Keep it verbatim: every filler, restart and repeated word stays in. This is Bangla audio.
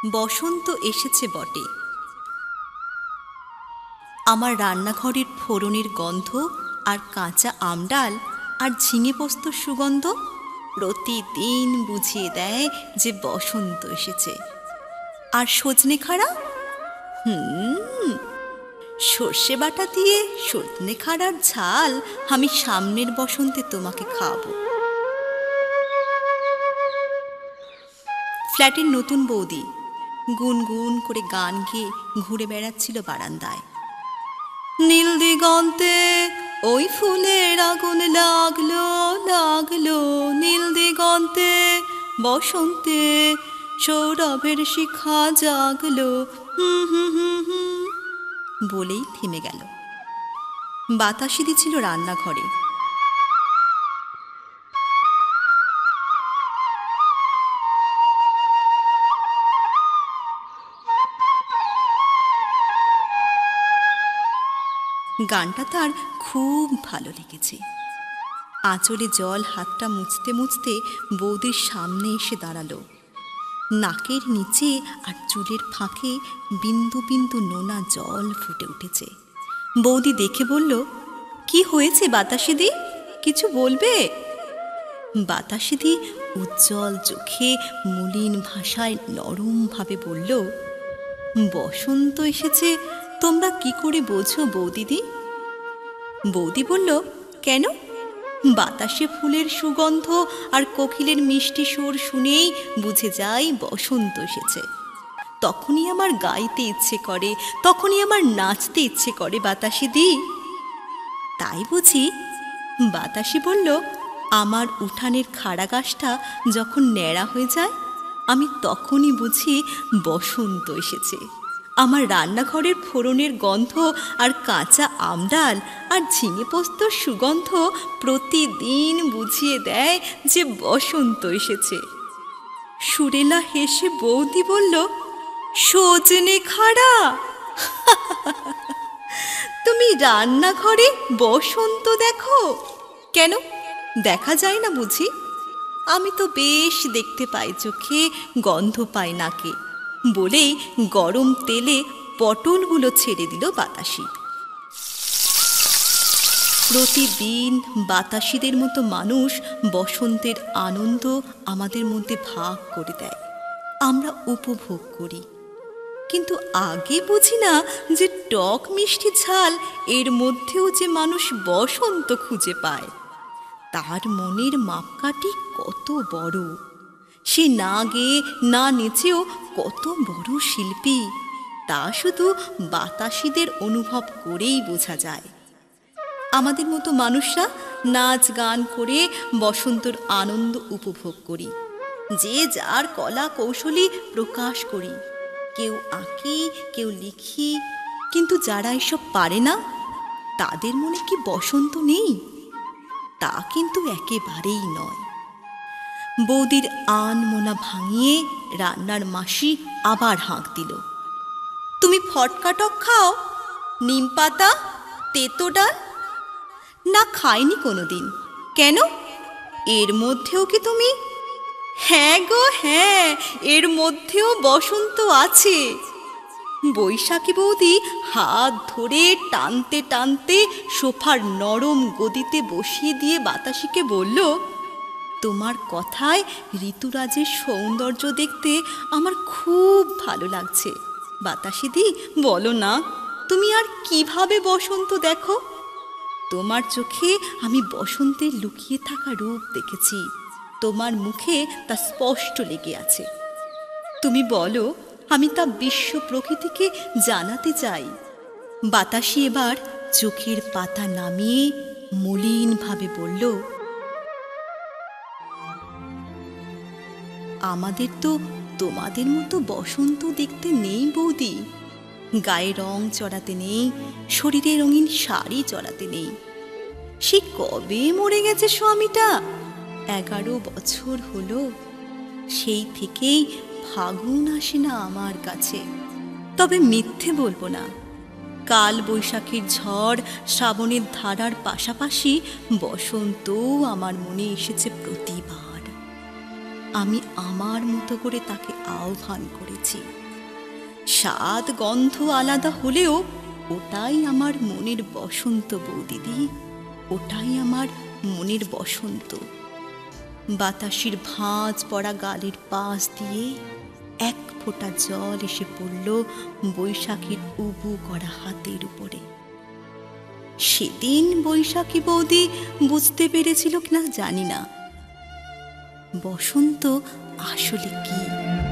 বসন্ত এসেছে বটে। আমার রান্নাঘরের ফোড়নের গন্ধ আর কাঁচা আমডাল আর ঝিঙে পোস্তর সুগন্ধ প্রতিদিন বুঝিয়ে দেয় যে বসন্ত এসেছে। আর সজনে খাড়া, হুম সর্ষে বাটা দিয়ে সজনে খাড়ার ঝাল আমি সামনের বসন্তে তোমাকে খাওয়াবো। ফ্ল্যাটের নতুন বৌদি গুনগুন করে গান গেয়ে ঘুরে বেড়াচ্ছিল বারান্দায়। নীল দিগন্তে ওই ফুলের আগুন লাগলো লাগলো, নীল দিগন্তে বসন্তে সৌরভের শিখা জাগলো, হুম হুম হুম হুম বলেই থেমে গেল। বাতাসি দিছিল রান্নাঘরে। গানটা তার খুব ভালো লেগেছে। আঁচলে জল হাতটা মুছতে মুছতে বৌদির সামনে এসে দাঁড়ালো। নাকের নিচে আর চুলের ফাঁকে বিন্দু বিন্দু নোনা জল ফুটে উঠেছে। বৌদি দেখে বলল, কি হয়েছে বাতাসিদি, কিছু বলবে? বাতাসিদি উজ্জ্বল চোখে মলিন ভাষায় নরমভাবে বলল, বসন্ত এসেছে তোমরা কি করে বোঝো বৌদিদি? বৌদি বলল, কেন? বাতাসে ফুলের সুগন্ধ আর কোকিলের মিষ্টি সুর শুনেই বুঝে যাই বসন্ত এসেছে। তখনই আমার গাইতে ইচ্ছে করে, তখনই আমার নাচতে ইচ্ছে করে বাতাসিদি। তাই বুঝি? বাতাসি বলল, আমার উঠানের খাড়া গাছটা যখন ন্যাড়া হয়ে যায় আমি তখনই বুঝি বসন্ত এসেছে। আমার রান্নাঘরের ফোড়নের গন্ধ আর কাঁচা আমডাল আর ঝিঙে পোস্তর সুগন্ধ প্রতিদিন বুঝিয়ে দেয় যে বসন্ত এসেছে। সুরেলা হেসে বৌদি বলল, সজনে খাড়া, তুমি রান্নাঘরে বসন্ত দেখো? কেন দেখা যায় না বুঝি? আমি তো বেশ দেখতে পাই চোখে, গন্ধ পাই নাকে, বলেই গরম তেলে পটলগুলো ছেড়ে দিল বাতাসি। প্রতিদিন বাতাসিদের মতো মানুষ বসন্তের আনন্দ আমাদের মধ্যে ভাগ করে দেয়, আমরা উপভোগ করি। কিন্তু আগে বুঝি না যে টক মিষ্টি ঝাল এর মধ্যেও যে মানুষ বসন্ত খুঁজে পায়। তার মনের মাপকাঠি কত বড়! সে না গেয়ে না নেচেও কত বড় শিল্পী, তা শুধু বাতাসিদের অনুভব করেই বোঝা যায়। আমাদের মতো মানুষরা নাচ গান করে বসন্তর আনন্দ উপভোগ করি, যে যার কলা কৌশলী প্রকাশ করি। কেউ আঁকি, কেউ লিখি, কিন্তু যারা এসব পারে না তাদের মনে কি বসন্ত নেই? তা কিন্তু একেবারেই নয়। বৌদির আনমোনা ভাঙিয়ে রান্নার মাসি আবার হাঁক দিল, তুমি ফটকা টক খাও? নিম পাতা, তেতো ডাল? না, খাইনি কোনোদিন। কেন, এর মধ্যেও কি তুমি? হ্যাঁ গো হ্যাঁ, এর মধ্যেও বসন্ত আছে। বৈশাখী বৌদি হাত ধরে টানতে টানতে সোফার নরম গদিতে বসিয়ে দিয়ে বাতাসিকে বলল, তোমার কথায় ঋতুরাজের সৌন্দর্য দেখতে আমার খুব ভালো লাগছে। বাতাসিদি বলো না, তুমি আর কিভাবে বসন্ত দেখো? তোমার চোখে আমি বসন্তের লুকিয়ে থাকা রূপ দেখেছি, তোমার মুখে তা স্পষ্ট লেগে আছে। তুমি বলো, আমি তা বিশ্ব প্রকৃতিকে জানাতে চাই। বাতাসি এবার চোখের পাতা নামিয়ে মলিনভাবে বলল, আমাদের তো তোমাদের মতো বসন্ত দেখতে নেই বৌদি। গায়ে রং চড়াতে নেই, শরীরে রঙিন শাড়ি চড়াতে নেই। সে কবে মরে গেছে স্বামীটা, এগারো বছর হলো। সেই থেকেই ফাগুন আসে না আমার কাছে। তবে মিথ্যে বলবো না, কাল বৈশাখীর ঝড় শ্রাবণের ধারার পাশাপাশি বসন্তও আমার মনে এসেছে প্রতিবার। আমি আমার মতো করে তাকে আহ্বান করেছি। স্বাদ গন্ধ আলাদা হলেও ওটাই আমার মনের বসন্ত বৌদিদি, ওটাই আমার মনের বসন্ত। বাতাসের ভাঁজ পড়া গালের পাশ দিয়ে এক ফোঁটা জল এসে পড়ল বৈশাখীর উবু করা হাতের উপরে। সেদিন বৈশাখী বৌদি বুঝতে পেরেছিল কিনা জানি না, বসন্ত আসলে কি।